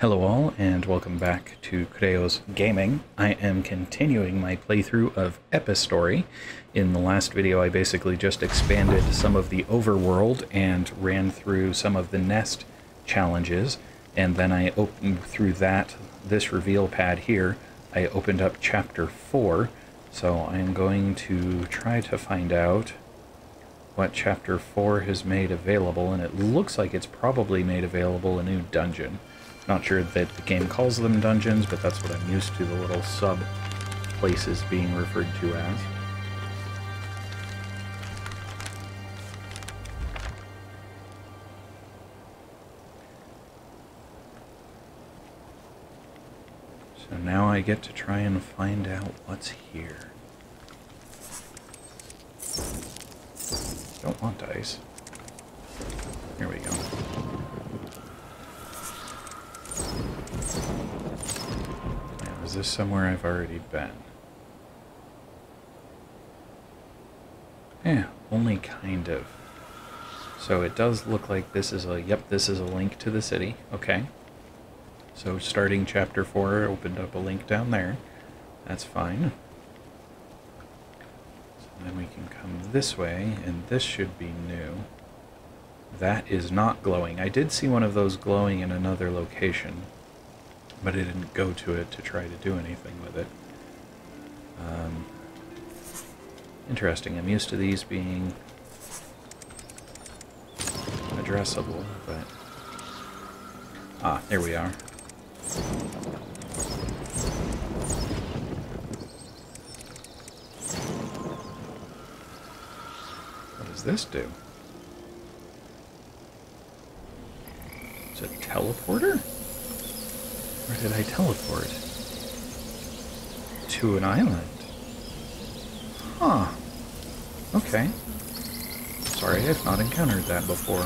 Hello all, and welcome back to Chreos Gaming. I am continuing my playthrough of Epistory. In the last video I basically just expanded some of the overworld and ran through some of the nest challenges, and then I opened through this reveal pad here, I opened up chapter 4, so I'm going to try to find out what chapter 4 has made available, and it looks like it's probably made available a new dungeon. Not sure that the game calls them dungeons, but that's what I'm used to the little sub-places being referred to as. So now I get to try and find out what's here. Don't want dice. Here we go. Is this somewhere I've already been? Yeah, only kind of. So it does look like this is this is a link to the city. Okay. So starting chapter 4, opened up a link down there. That's fine. So then we can come this way, and this should be new. That is not glowing. I did see one of those glowing in another location, but I didn't go to it to try to do anything with it. Interesting. I'm used to these being addressable, but... Ah, there we are. What does this do? It's a teleporter? Where did I teleport? To an island. Huh. Okay. Sorry, I've not encountered that before.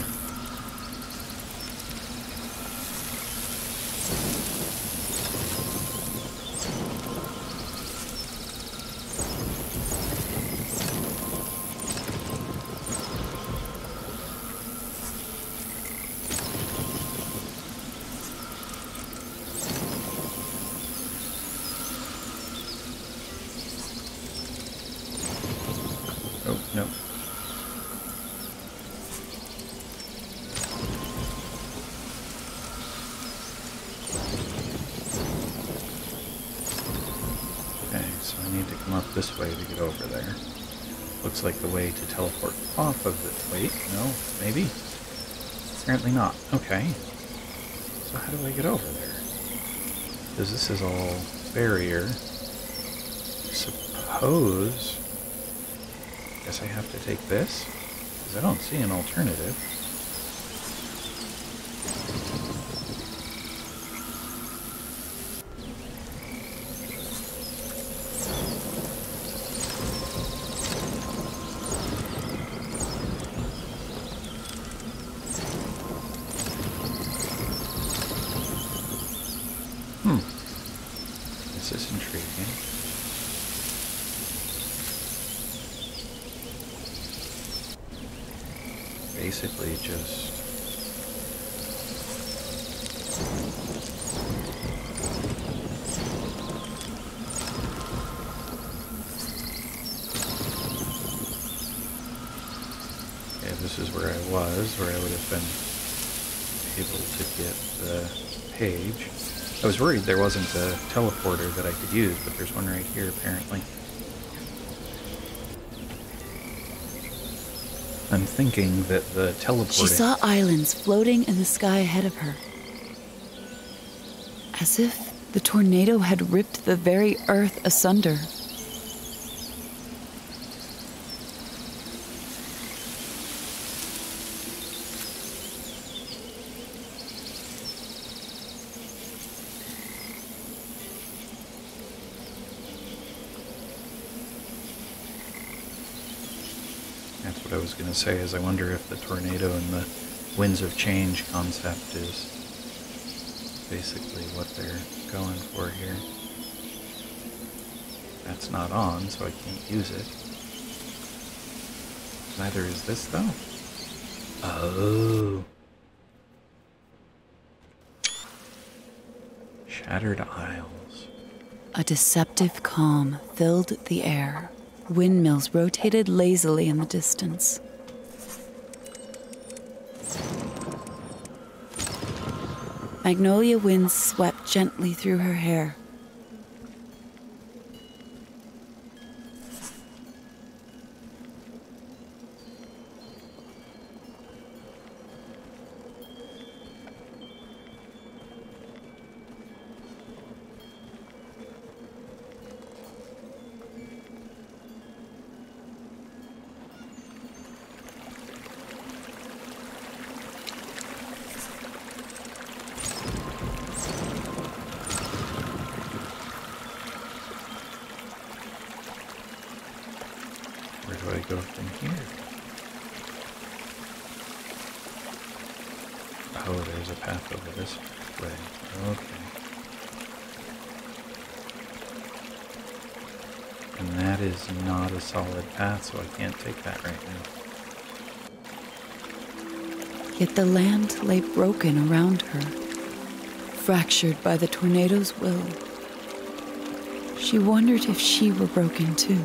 Oh, no. Okay, so I need to come up this way to get over there. Looks like the way to teleport off of it. Wait, no, maybe? Apparently not. Okay. So how do I get over there? Because this is all barrier. Suppose... Guess I have to take this? Because I don't see an alternative. This is intriguing. Basically just... Okay, this is where I was, where I would have been able to get the page. I was worried there wasn't a teleporter that I could use, but there's one right here apparently. I'm thinking that the teleporting... She saw islands floating in the sky ahead of her. As if the tornado had ripped the very earth asunder. That's what I was going to say, is I wonder if the tornado and the winds of change concept is basically what they're going for here. That's not on, so I can't use it. Neither is this, though. Oh. Shattered Isles. A deceptive calm filled the air. Windmills rotated lazily in the distance. Magnolia winds swept gently through her hair. Where do I go from here? Oh, there's a path over this way. Okay. And that is not a solid path, so I can't take that right now. Yet the land lay broken around her, fractured by the tornado's will. She wondered if she were broken too.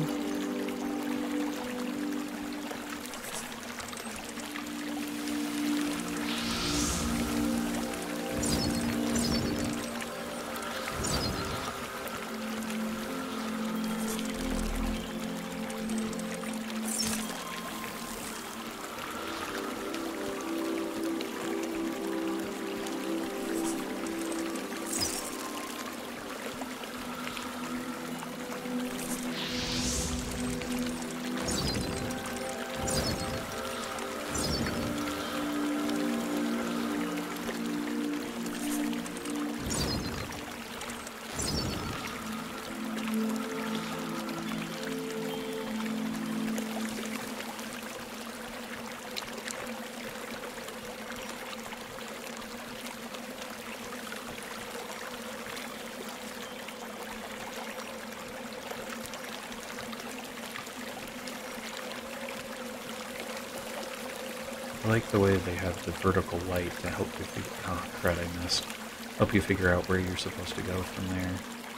I like the way they have the vertical light to help you figure... Oh, crud, I missed. Help you figure out where you're supposed to go from there.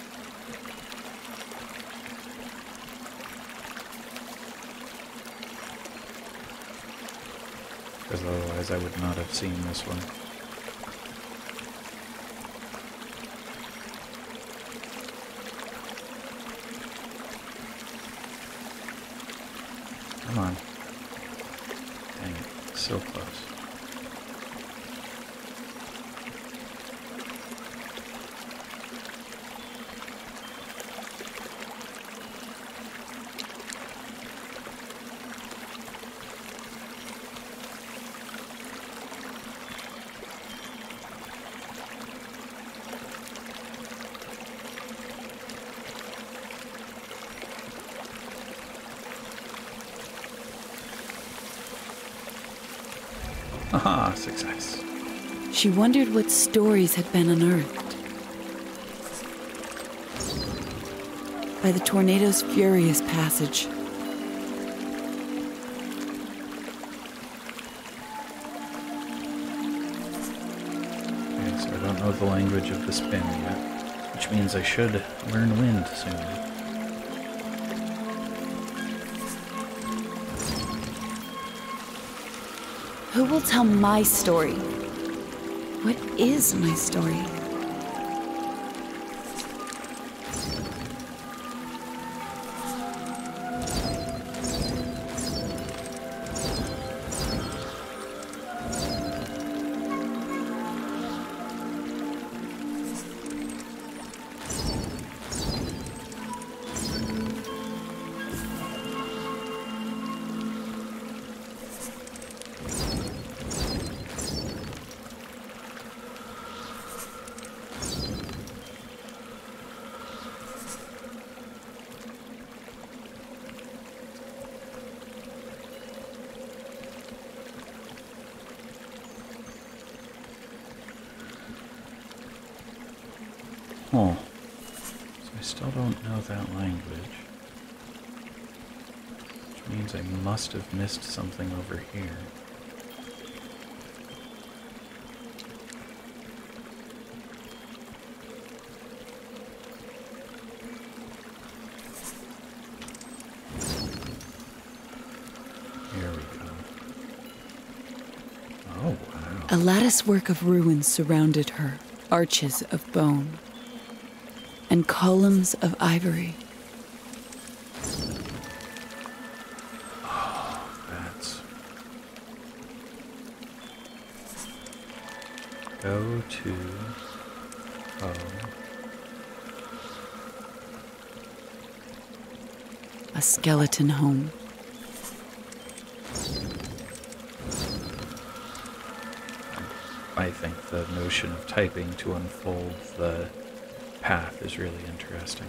Because otherwise I would not have seen this one. Come on. Dang it. So close. Aha, success. She wondered what stories had been unearthed by the tornado's furious passage. Okay, so I don't know the language of the spin yet, which means I should learn wind soon. Who will tell my story? What is my story? Oh, so I still don't know that language, which means I must have missed something over here. A latticework of ruins surrounded her, arches of bone, and columns of ivory. Oh, that's... Go to... Oh. A skeleton home. I think the notion of typing to unfold the path is really interesting.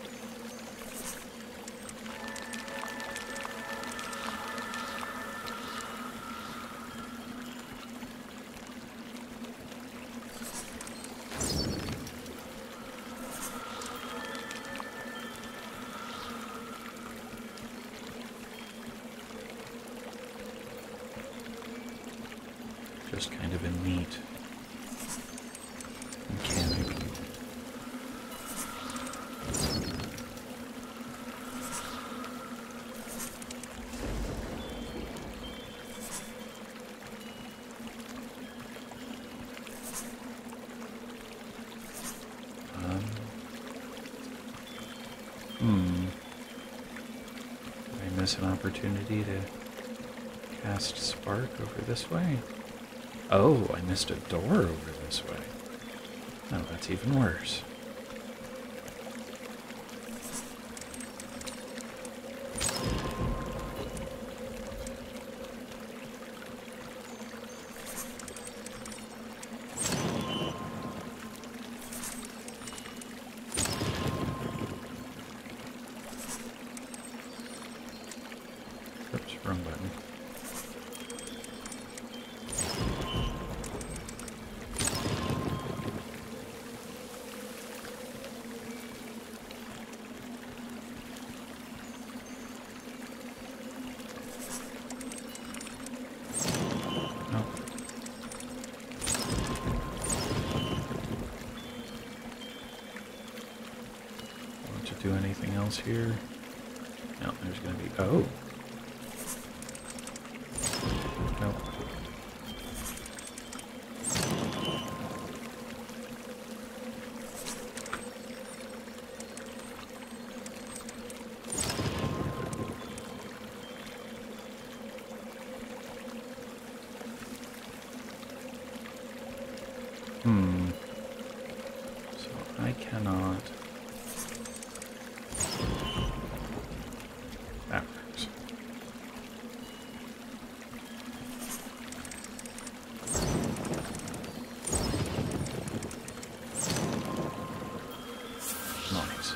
Just kind of a neat mechanic. Did I miss an opportunity to cast Spark over this way? Oh, I missed a door over this way. Oh, that's even worse. Oops, wrong button. Do anything else here? No, there's gonna be... Oh! Nope. So I cannot... That works. Nice.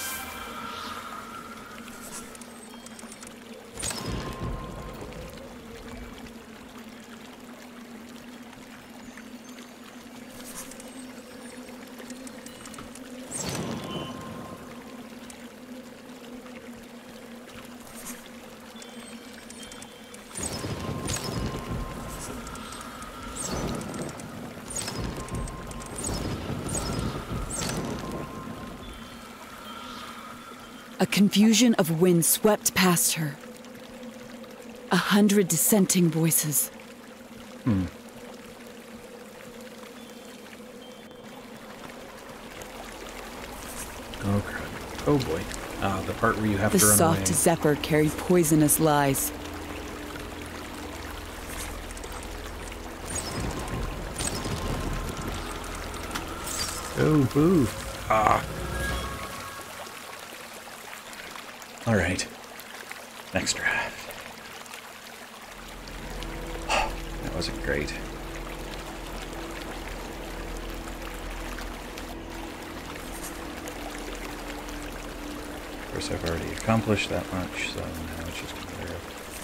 A confusion of wind swept past her. 100 dissenting voices. Oh, crap. Oh, boy. The part where you have The to run soft away. zephyr carried poisonous lies. Oh, boo. Ah. All right. Next draft. That wasn't great. Of course, I've already accomplished that much, so now it's just a matter of...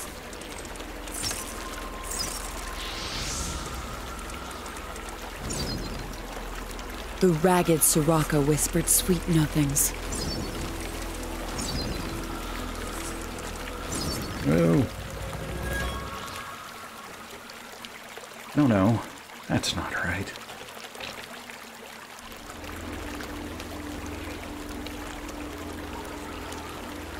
The ragged Soraka whispered sweet nothings. No. No, no. That's not right.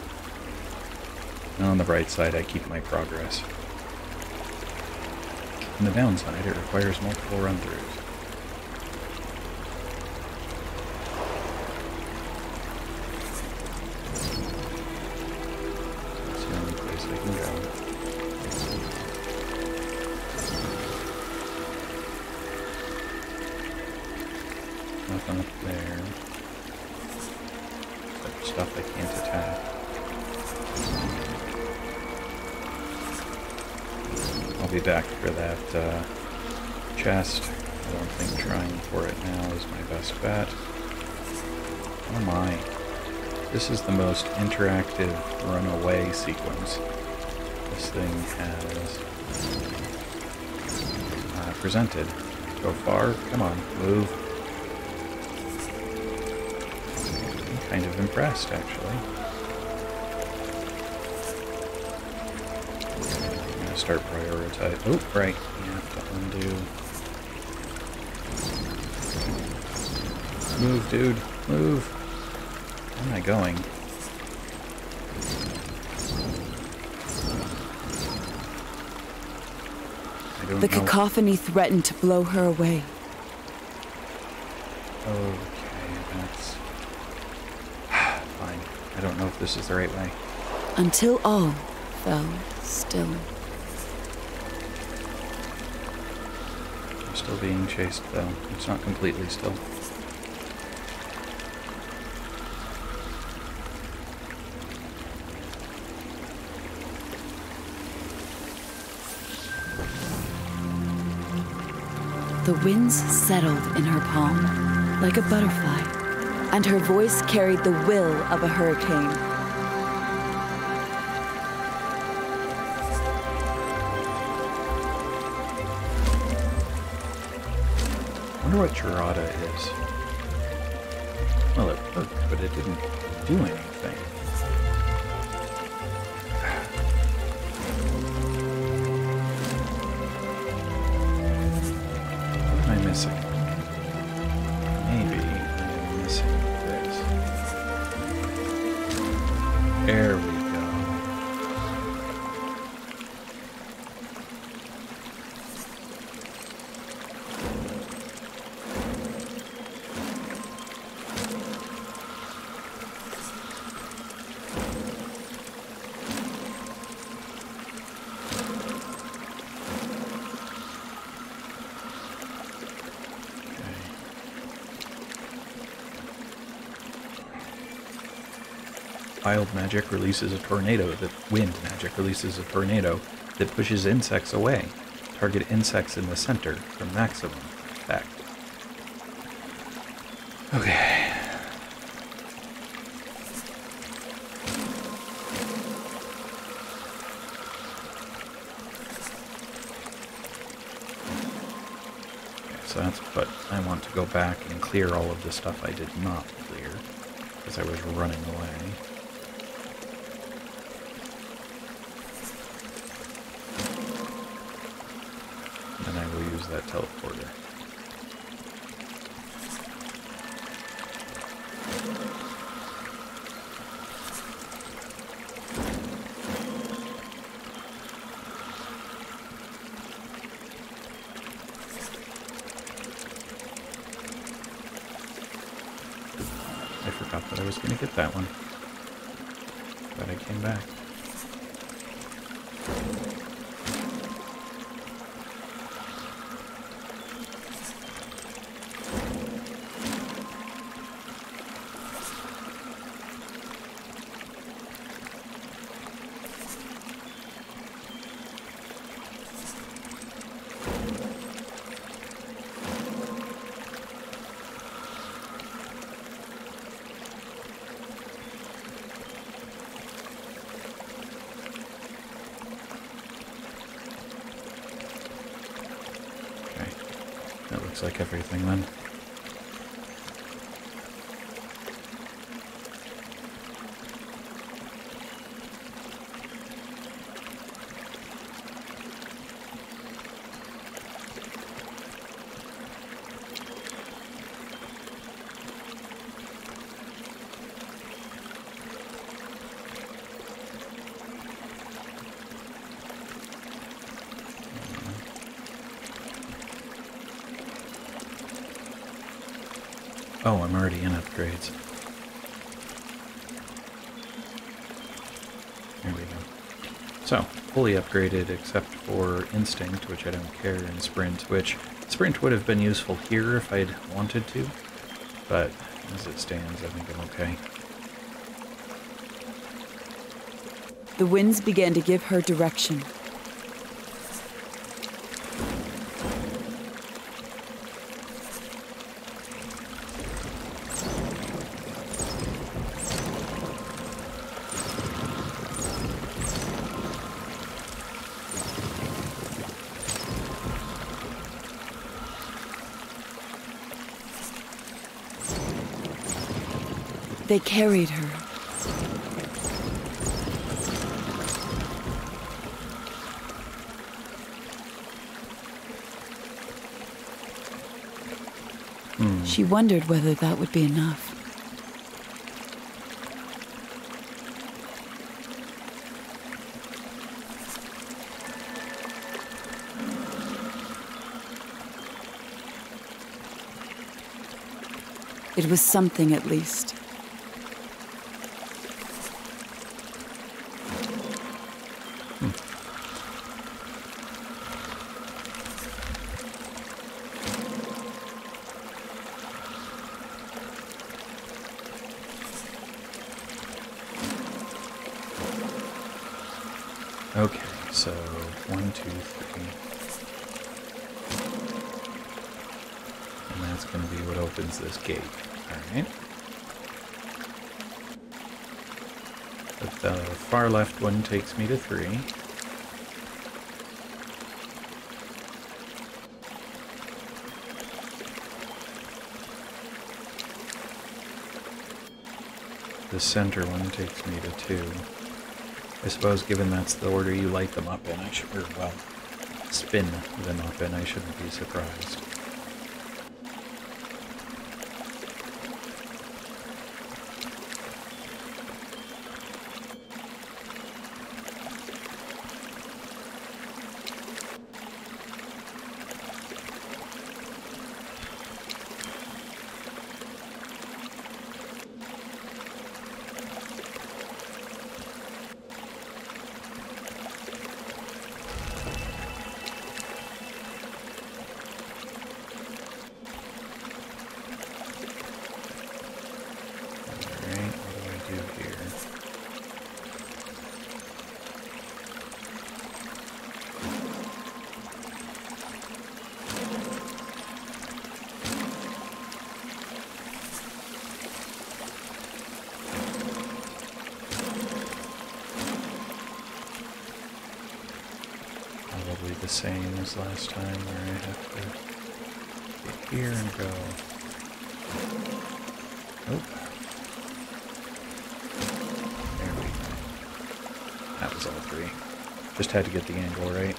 On the bright side, I keep my progress. On the downside, it requires multiple run-throughs. That's the only place I can go. Nothing up there. Except stuff I can't attack. I'll be back for that chest. I don't think trying for it now is my best bet. Oh my. This is the most interactive runaway sequence this thing has presented. Go far. Come on, move. I'm kind of impressed, actually. I'm gonna start prioritizing. Oh, right. You have to undo. Move, dude. Move. Where am I going? I don't know. The cacophony threatened to blow her away. Okay, that's... fine. I don't know if this is the right way. Until all fell still. I'm still being chased, though. It's not completely still. The winds settled in her palm like a butterfly, and her voice carried the will of a hurricane. I wonder what Chreos is. Well, it worked, but it didn't do anything. What am I missing? Maybe I'm missing this. There we go. Wild magic releases a tornado wind magic releases a tornado that pushes insects away. Target insects in the center for maximum effect. Okay. So that's what I want to go back and clear all of the stuff I did not clear because I was running away. And I will use that teleporter. I forgot that I was going to get that one. But I came back. That looks like everything then. Oh, I'm already in upgrades. There we go. So, fully upgraded except for Instinct, which I don't care, and Sprint, which Sprint would have been useful here if I'd wanted to, but as it stands, I think I'm okay. The winds began to give her direction. They carried her. She wondered whether that would be enough. It was something, at least. Okay, so 1, 2, 3. And that's going to be what opens this gate. Alright. But the far left one takes me to 3. The center one takes me to 2. I suppose, given that's the order you light them up in, I should, or, well, spin them up in, I shouldn't be surprised. Probably the same as last time, where I have to get here and go. Nope. There we go. That was all 3. Just had to get the angle right.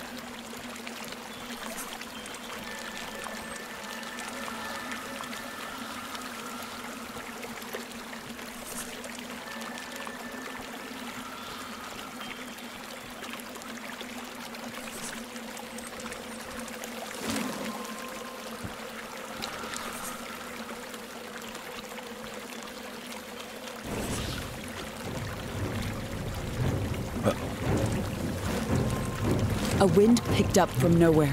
A wind picked up from nowhere.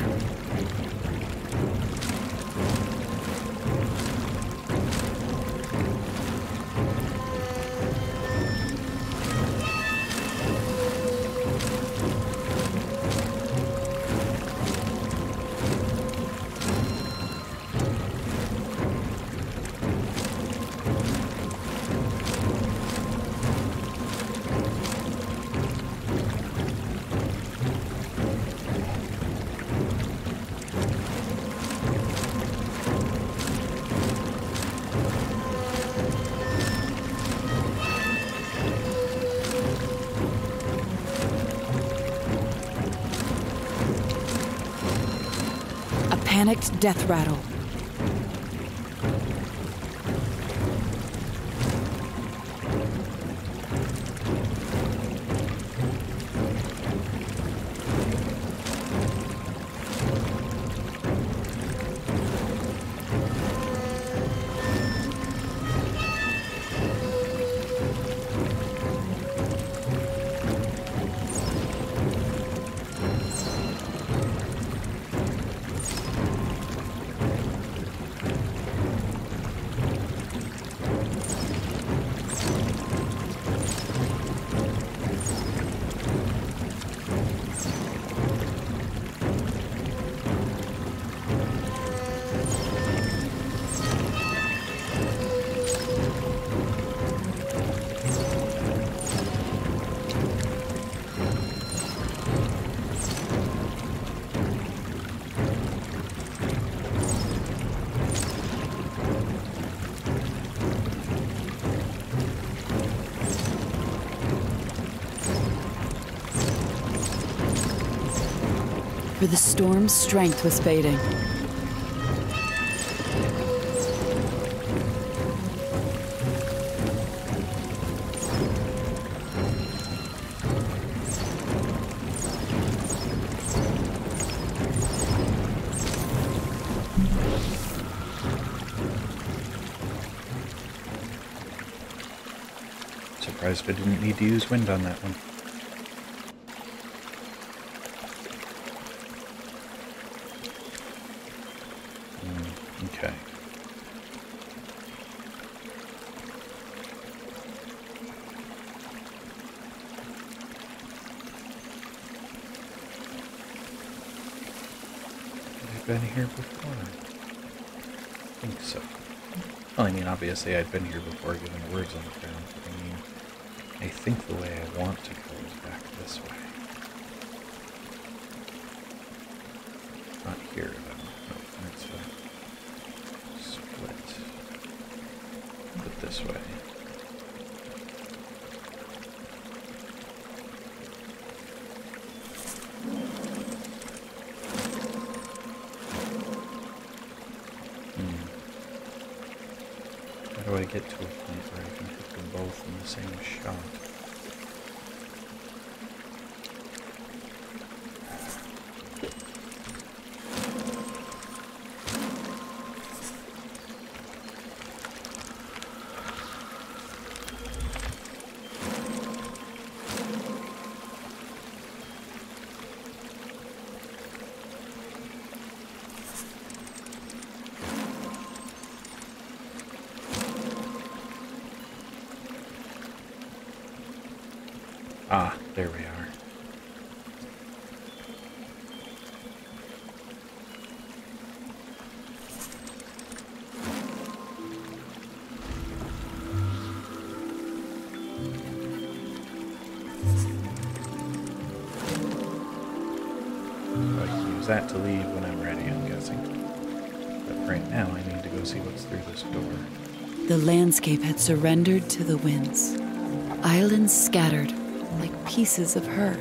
Panicked death rattle. for the storm's strength was fading. Surprised I didn't need to use wind on that one. Okay. Have I been here before? I think so. Well, I mean, obviously I'd been here before given the words on the ground, but I mean, I think the way I want to go is back this way. Not here, though. No, that's a split. But this way. How do I get to a point where I can hit them both in the same shot? Ah, there we are. So I can use that to leave when I'm ready, I'm guessing. But right now I need to go see what's through this door. The landscape had surrendered to the winds. Islands scattered like pieces of her.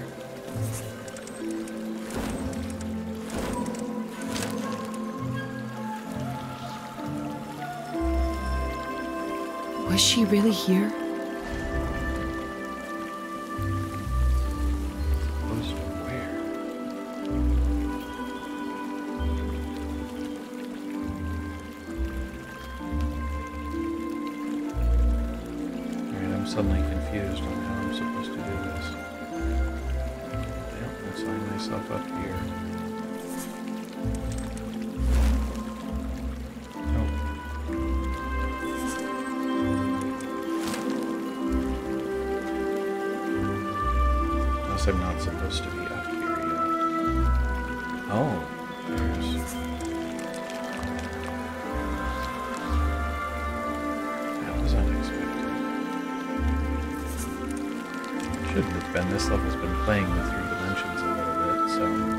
Was she really here? Close to where? Alright, I'm suddenly confused on how I'm supposed to do this. Yep, let's line myself up here. Nope. Unless I'm not supposed to be up here yet. Oh, there's... That was unexpected. Shouldn't have been. This level's been playing with 3 dimensions a little bit, so...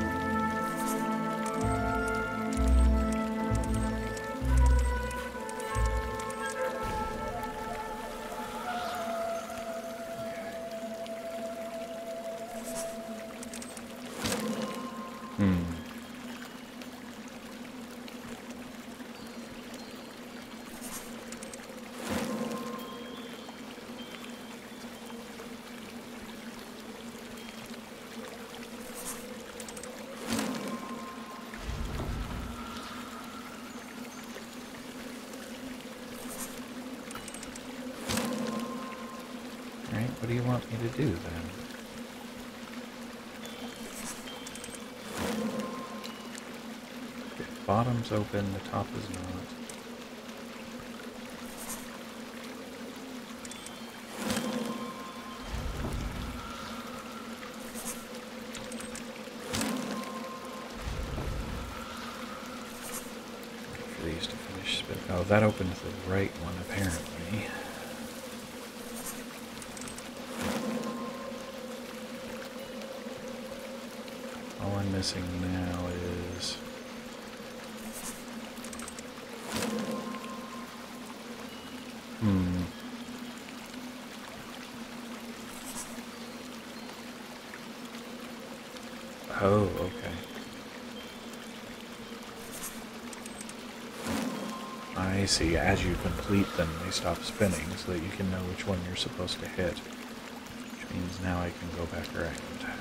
Alright, what do you want me to do then? The bottom's open, the top is not. Wait for these to finish spinning. Oh, that opened the right one apparently. All I'm missing now is... Oh, okay. see. As you complete them, they stop spinning so that you can know which one you're supposed to hit. Which means now I can go back around.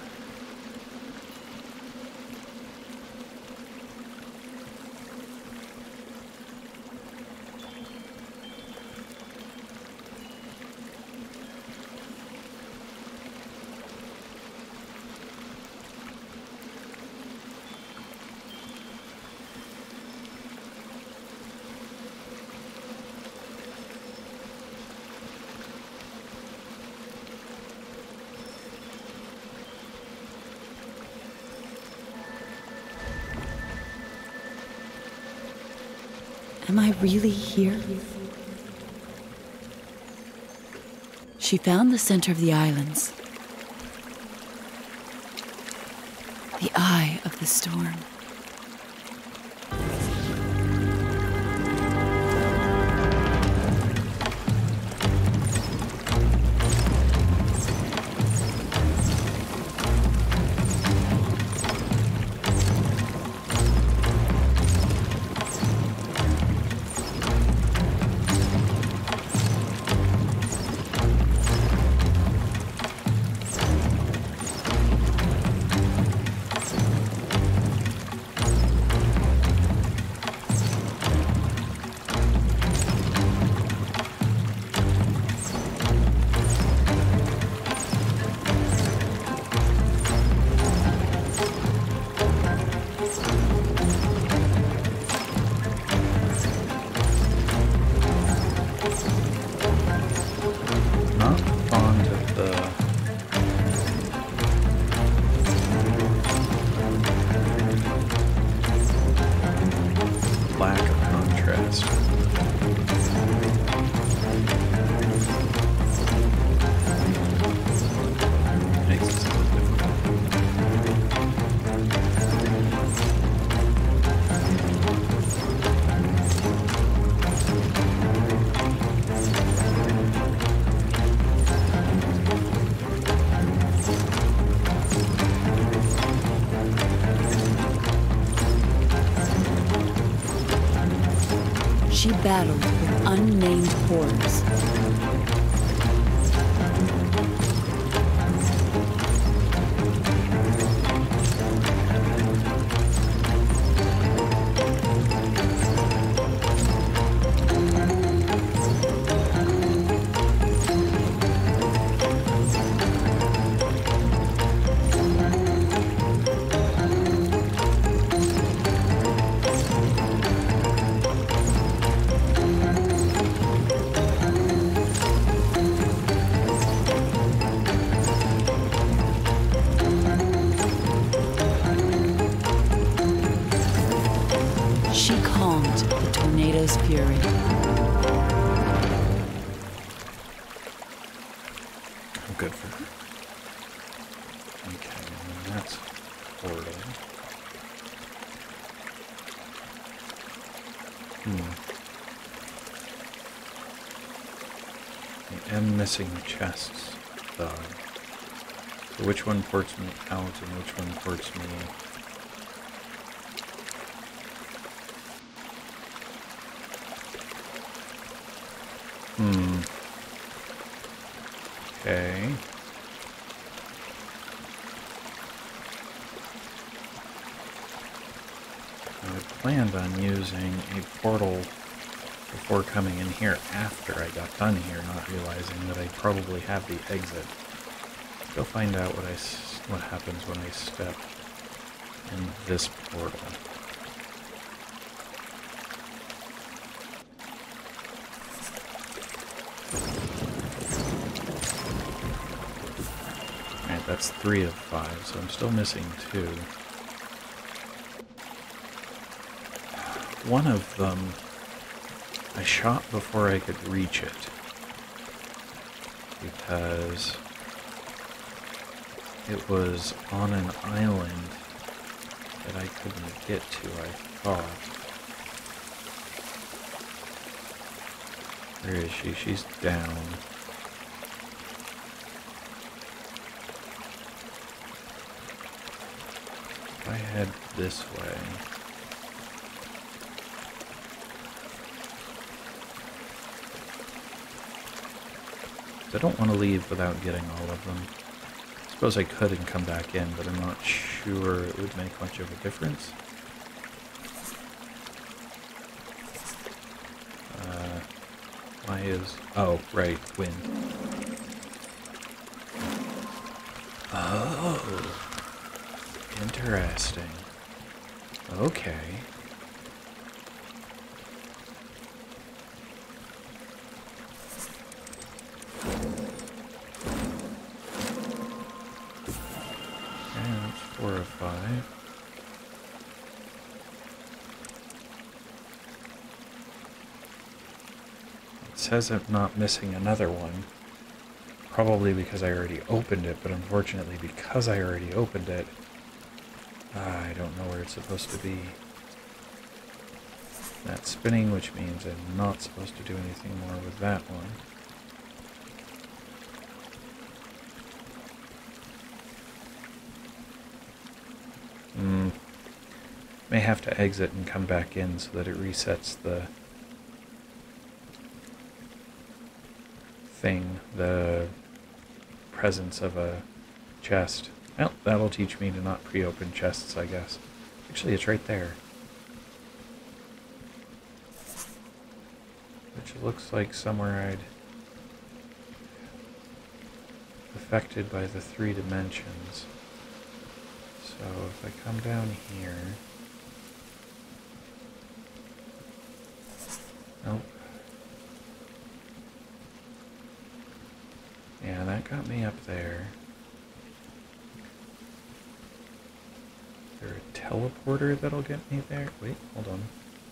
Am I really here? She found the center of the islands. The eye of the storm. She battled with unnamed horrors. She calmed the tornado's fury. I'm good for her. Okay, and that's portal. I am missing chests, though. So which one ports me out and which one ports me... Okay. I planned on using a portal before coming in here after I got done here, not realizing that I probably have the exit. Go find out what happens when I step in this portal. Alright, that's 3 of 5, so I'm still missing 2. One of them I shot before I could reach it, because it was on an island that I couldn't get to, I thought. Where is she? She's down. If I head this way... I don't want to leave without getting all of them. I suppose I could and come back in, but I'm not sure it would make much of a difference. Why is... oh, right, wind. Oh, interesting. Okay. Okay, that's 4 of 5. It says I'm not missing another one. Probably because I already opened it, but unfortunately because I already opened it, I don't know where it's supposed to be. That's spinning, which means I'm not supposed to do anything more with that one. May have to exit and come back in so that it resets the thing, the presence of a chest. Well, that'll teach me to not pre-open chests, I guess. Actually, it's right there. Which looks like somewhere I'd... affected by the 3 dimensions. So if I come down here... nope. Yeah, that got me up there. Is there a teleporter that'll get me there? Wait, hold on.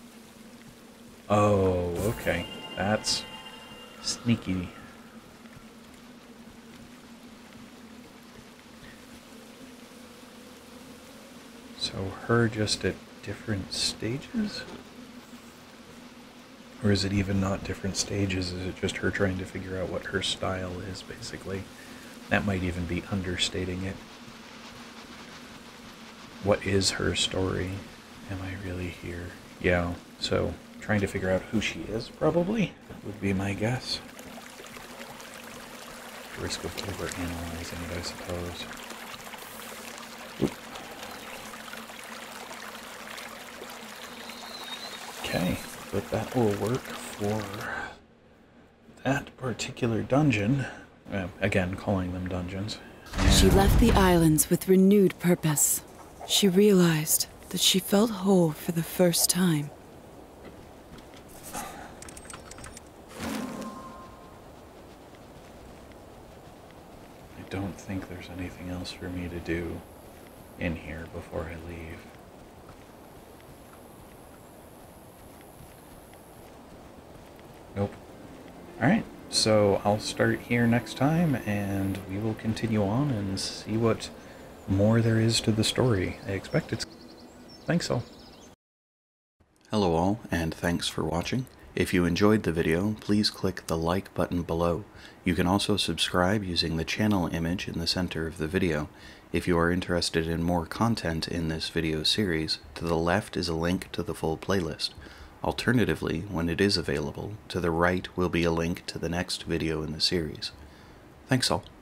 Oh, okay. That's sneaky. So her just at different stages? Or is it even not different stages? Is it just her trying to figure out what her style is, basically? That might even be understating it. What is her story? Am I really here? Yeah, so trying to figure out who she is, probably, would be my guess. Risk of overanalyzing it, I suppose. Oop. Okay, but that will work for that particular dungeon. Again, calling them dungeons. She left the islands with renewed purpose. She realized that she felt whole for the first time. I don't think there's anything else for me to do in here before I leave. Nope. Alright, so I'll start here next time, and we will continue on and see what more there is to the story. I expect it's... Thanks all. Hello all, and thanks for watching. If you enjoyed the video, please click the like button below. You can also subscribe using the channel image in the center of the video. If you are interested in more content in this video series, to the left is a link to the full playlist. Alternatively, when it is available, to the right will be a link to the next video in the series. Thanks all.